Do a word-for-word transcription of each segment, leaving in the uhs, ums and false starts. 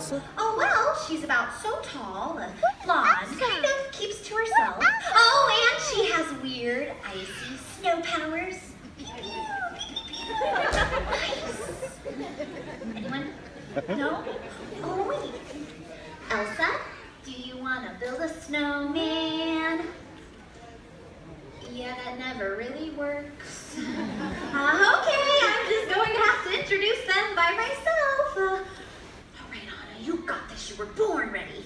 Elsa? Oh, well, she's about so tall, uh, blonde, kind of keeps to herself. Oh, and she has weird, icy snow powers. Nice. Anyone? No? Oh, wait. Elsa, do you want to build a snowman? Yeah, that never really works. Uh, okay, I'm just going to have to introduce them by myself. Uh, all right, Anna, you got this. You were born ready.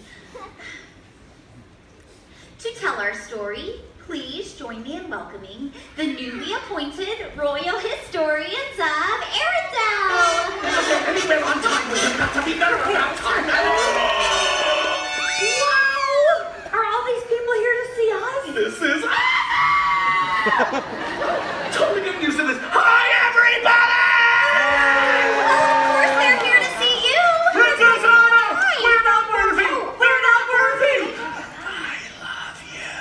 To tell our story, please join me in welcoming the newly appointed Royal Historians of Arendelle. Anywhere on time, we've got to be better about time. Wow! Are all these people here to see us? This is... Totally getting used to this. Hi, everybody! Of course they're here to see you. Princess Anna! Hi. We're not worthy! Oh. We're not worthy! I love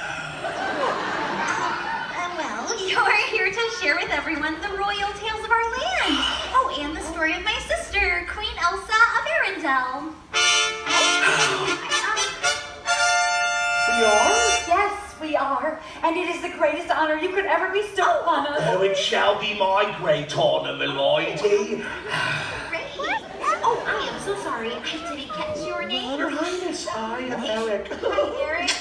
you. Uh, well, you're here to share with everyone the royal tales of our land. Oh, and the story of my sister, Queen Elsa of Arendelle. We are? Yes, we are. And it is the greatest honor you could ever bestow upon us. Oh, it shall be my great honor, my lady. Great. Oh, I am so sorry. I didn't catch your name. Your Highness, I am Eric. Hi, Eric.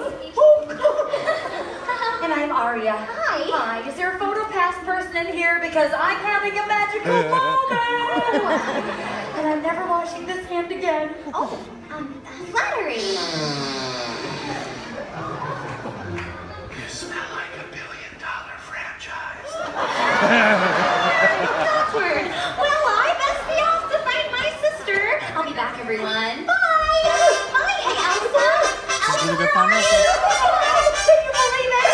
And I'm Aria. Hi. Hi. Is there a photo pass person in here? Because I'm having a magical moment. And I'm never washing this hand again. Oh, um, flattery. You smell like a billion dollar franchise. Awkward. Well, I best be off to find my sister. I'll be back, everyone. Bye. Bye. Hey, Elsa. She's gonna go find Elsa. Can you believe it?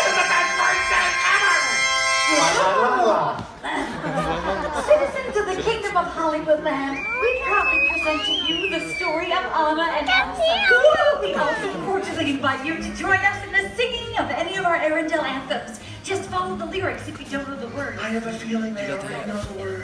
Citizens of the Kingdom of Hollywoodland, we proudly present to you the story of Anna and Elsa. We also cordially invite you to join us in the singing of any of our Arendelle anthems. Just follow the lyrics if you don't know the words. I have a feeling they already know the word.